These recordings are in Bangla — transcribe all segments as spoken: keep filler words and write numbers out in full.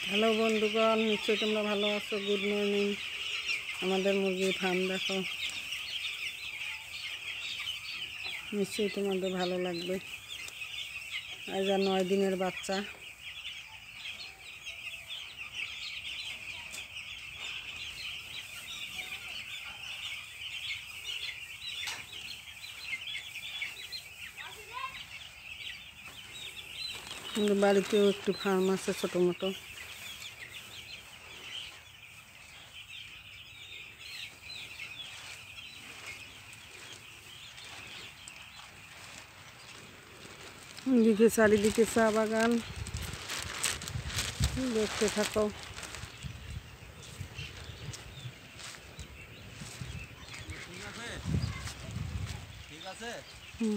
হ্যালো বন্ধুগণ, নিশ্চয়ই তোমরা ভালো আছো। Good morning. আমাদের মুরগির ফার্ম দেখো, নিশ্চয়ই তোমাদের ভালো লাগবে। আজ আর নয় দিনের বাচ্চা। কিন্তু বাড়িতেও একটু ফার্ম আছে ছোটো মোটো। দিকে চারিদিকে চা বাগান, দেখতে থাকো। হুম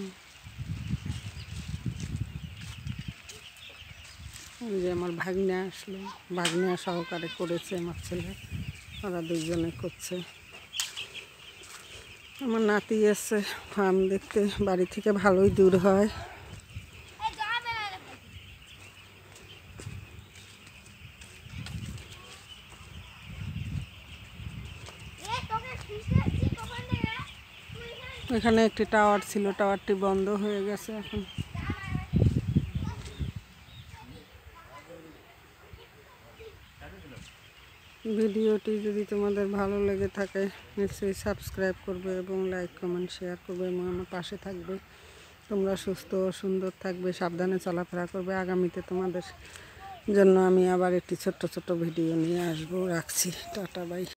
যে আমার ভাগ্নে আসলো, ভাগ্নে সহকারে করেছে আমার ছেলে, ওরা দুজনে করছে। আমার নাতি এসছে ফার্ম দেখতে, বাড়ি থেকে ভালোই দূর হয়। এখানে একটি টাওয়ার ছিল, টাওয়ারটি বন্ধ হয়ে গেছে এখন। ভিডিওটি যদি তোমাদের ভালো লেগে থাকে নিশ্চয়ই সাবস্ক্রাইব করবে এবং লাইক কমেন্ট শেয়ার করবে এবং আমার পাশে থাকবে। তোমরা সুস্থ ও সুন্দর থাকবে, সাবধানে চলাফেরা করবে। আগামীতে তোমাদের জন্য আমি আবার একটি ছোট্ট ছোট্ট ভিডিও নিয়ে আসবো। রাখছি, টাটা, বাই।